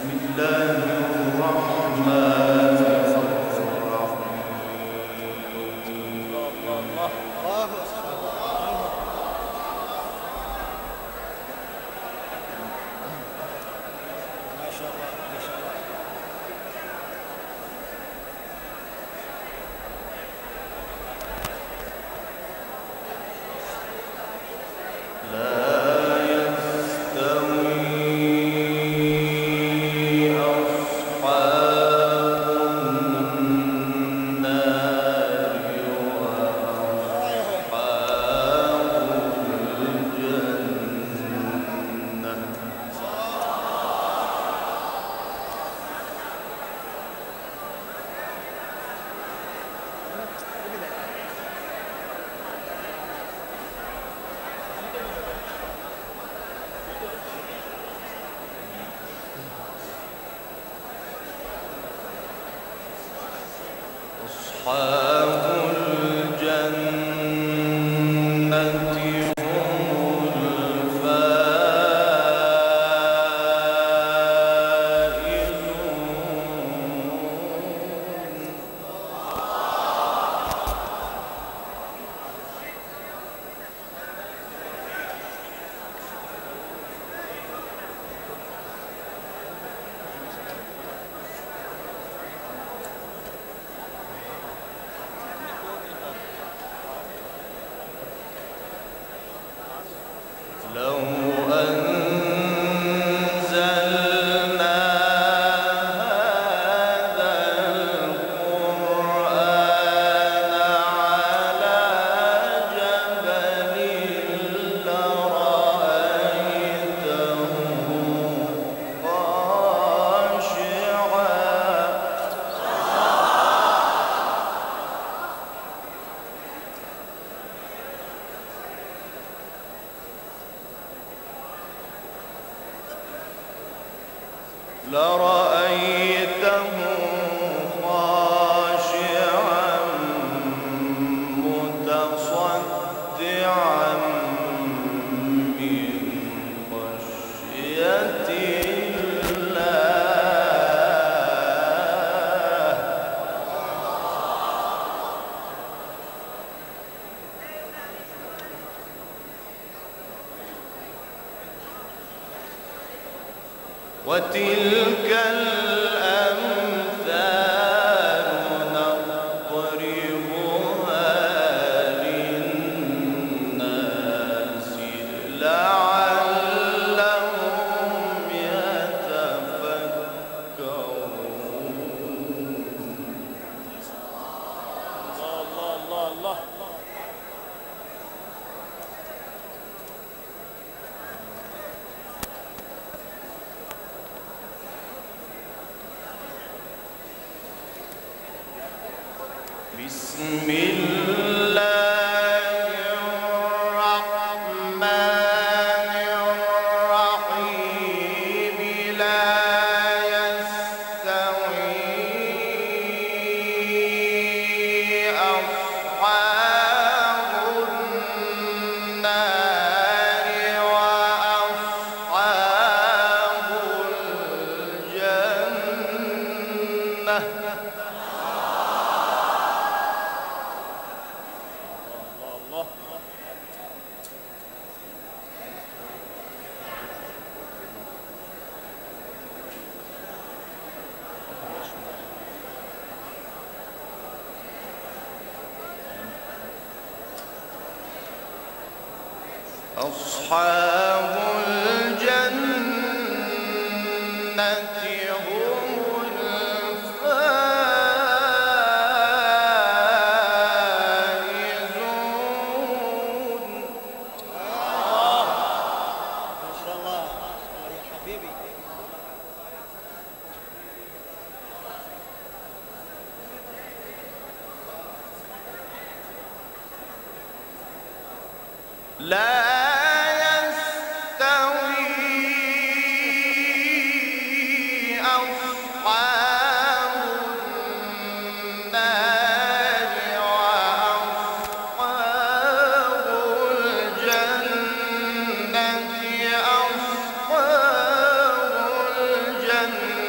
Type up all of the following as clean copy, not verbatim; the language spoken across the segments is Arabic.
لرأيته خاشعا متصدعا من خشية الله. وتلك الأمثال نضربها للناس لعلهم يتفكرون. الله الله الله. بسم الله الرحمن الرحيم. لا يستوي أصحاب النار وأصحاب الجنة. أصحاب الجنة هم الفائزون. ما شاء الله يا حبيبي. لا الجنة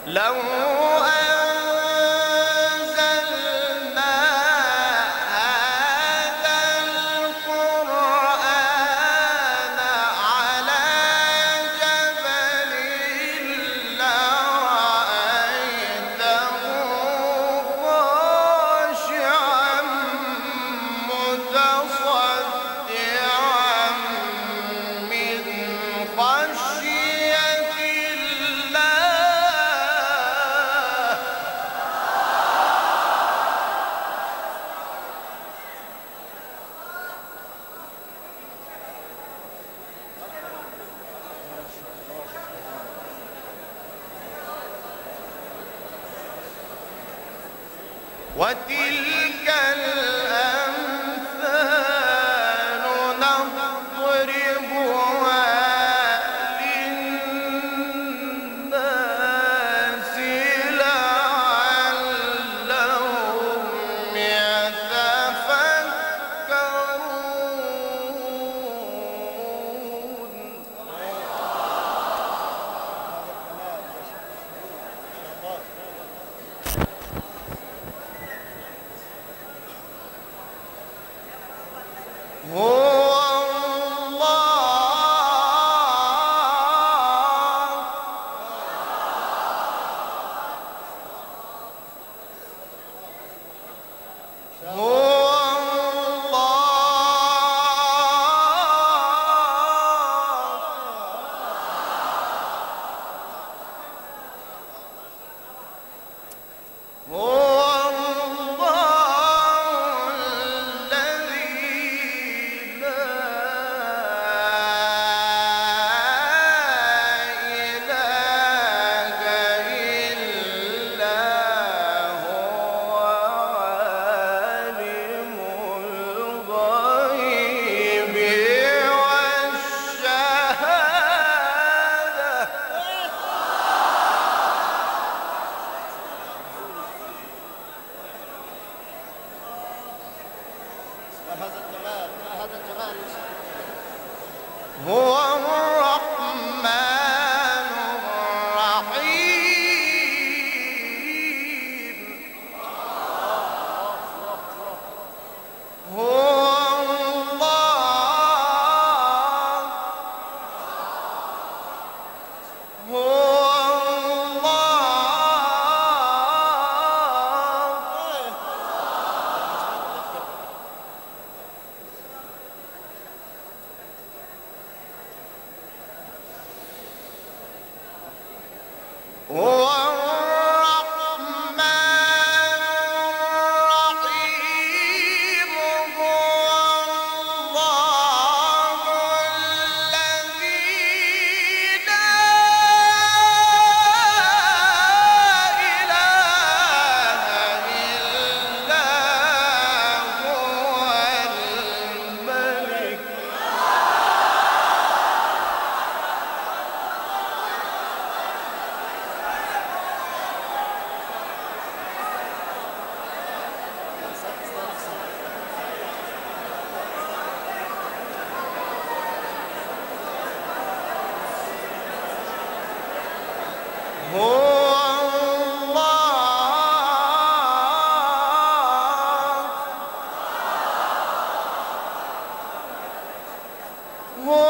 لو أنزلنا هذا القرآن على جبل لرأيته خاشعا متصدعا من خشية الله. وتلك الأمثال نضربها للناس لعلهم يتفكرون. هو الله هو الرحمن الرحيم. هو الله هو هو الرحمن الرحيم. هو الله الذي لا إله إلا هو الملك. هو الله هو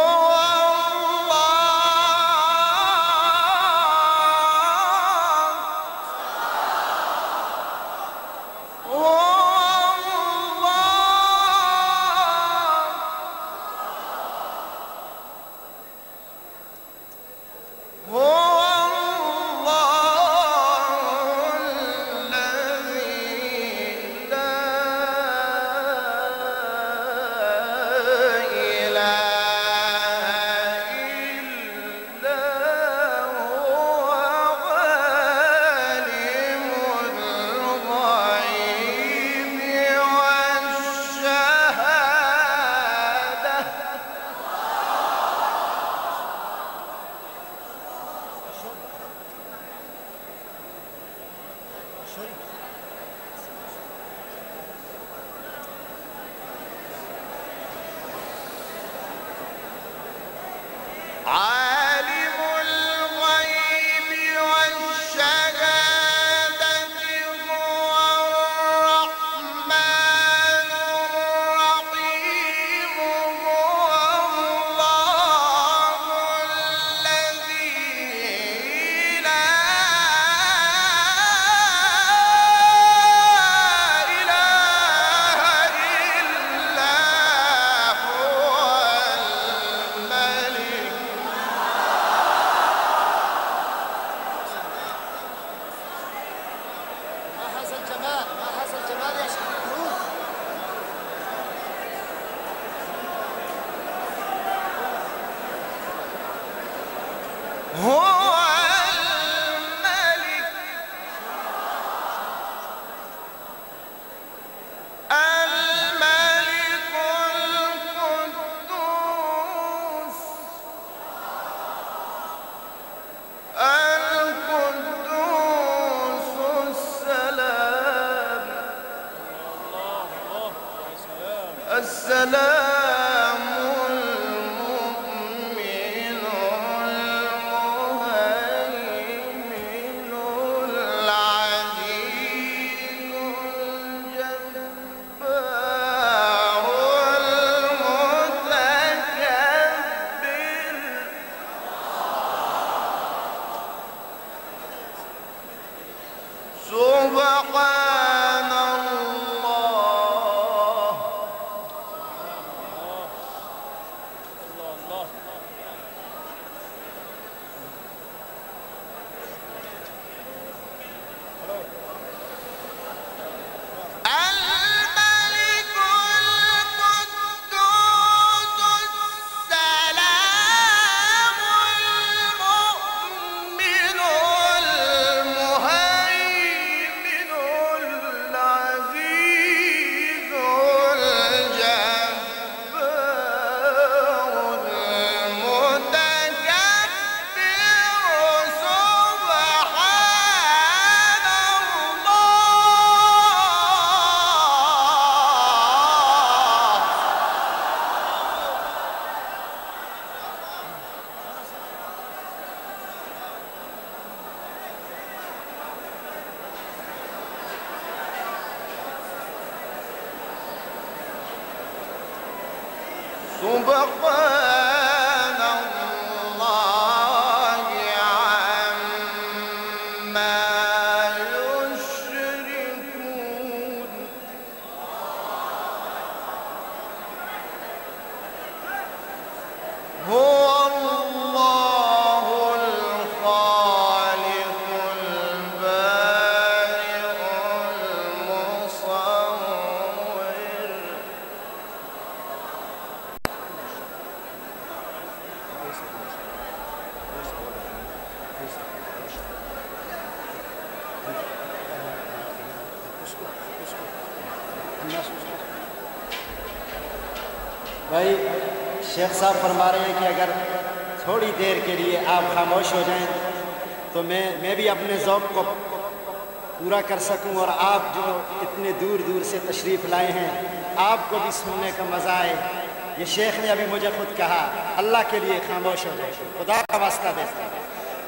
عالم الغيب والشهادة سبحان الله عما يشركون. هو الله الخالق البارئ المصور. भाई शेख साहब फरमा रहे हैं कि अगर थोड़ी देर के लिए आप खामोश हो जाएं तो मैं भी अपने ज़ौक़ को पूरा कर सकूं और आप जो इतने दूर दूर से तशरीफ़ लाए हैं आपको भी सुनने का मज़ा आए। ये शेख ने अभी मुझे खुद कहा, अल्लाह के लिए खामोश हो जाए, खुदा का वास्ता देता है।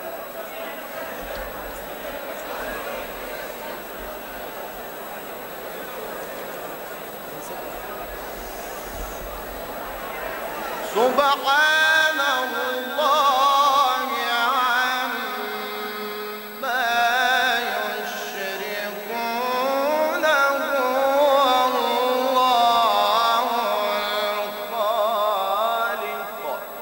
سبحان الله عما يشركون. هو الله الخالق.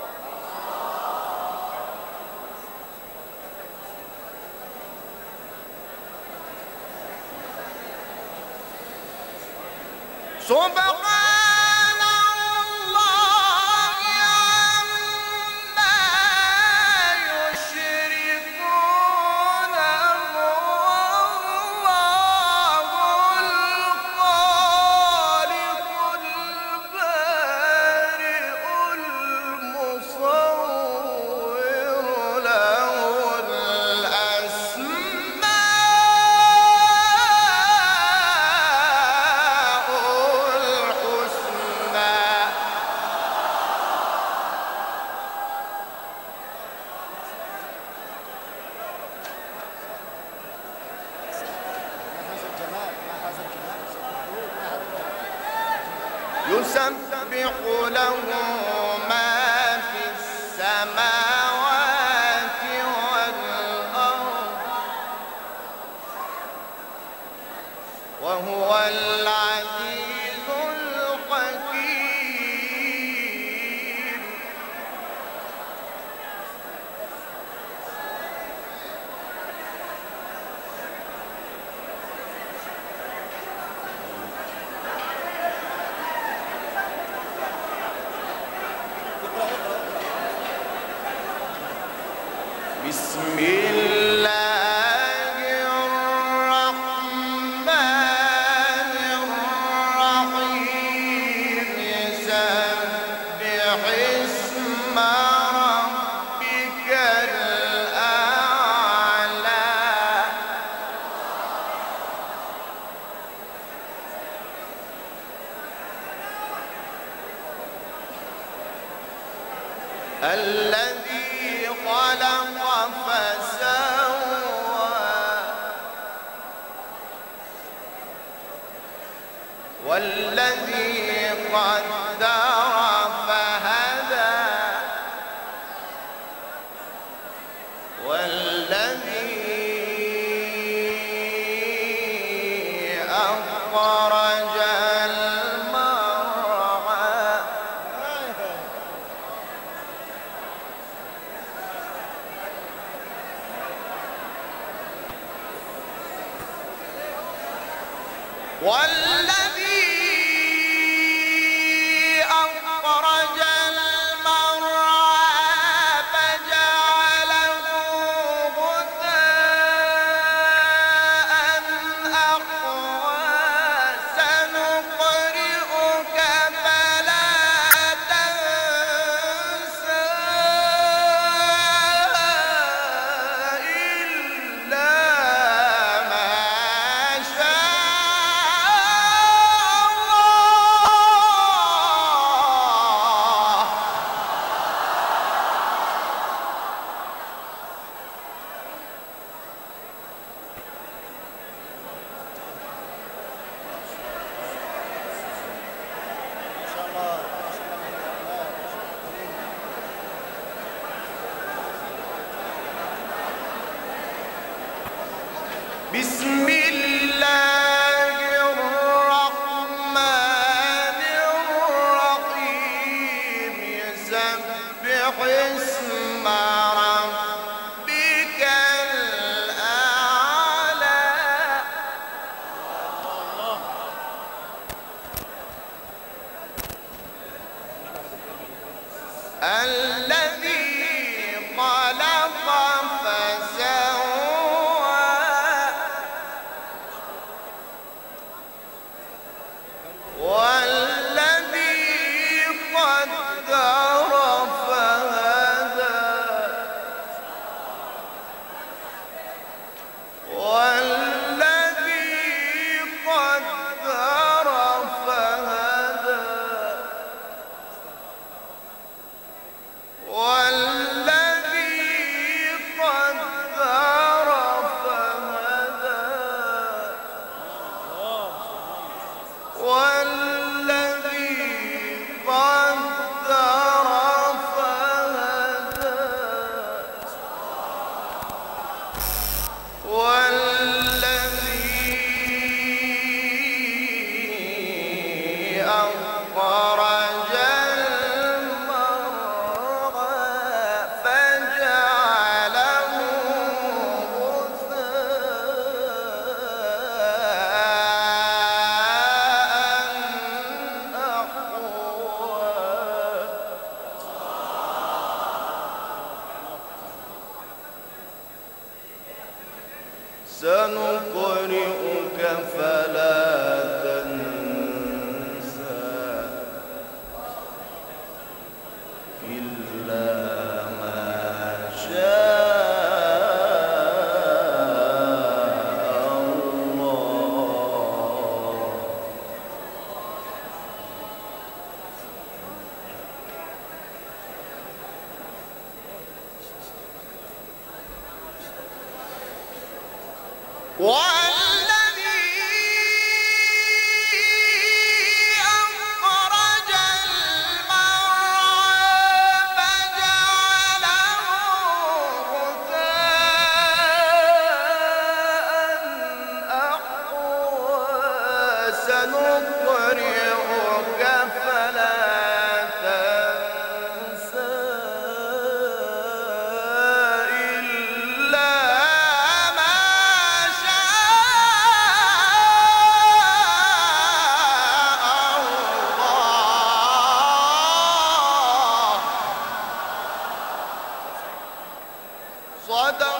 سبحان الله عما يشركون. هو الله الخالق البارئ المصور. له الأسماء الحسنى. يسبح له ما في السماوات والأرض وهو العزيز الحكيم. بسم الله الرحمن الرحيم. سبح اسم ربك الأعلى. الذي خلق فسوى والذي قدر فهدى والذي أخرج المرعى. والذي أخرج المرعى فجعله غثاء أحوى. سنقرئك فلا تنسى إلا ما شاء بسم الله الرحمن الرحيم يسبح اسم ربك الأعلى الذي خلق فسوى والذي قدر فهدى والذي قدر فهدى والذي قدر فهدى والذي قدر فهدى والذي أخرج المرعى فجعله غثاء أحوى سنقرئك فلا تنسى إلا ما شاء الله والذي أخرج المرعى فجعله غثاء أحوى سنقرئك فلا تنسى إلا ما شاء الله صدق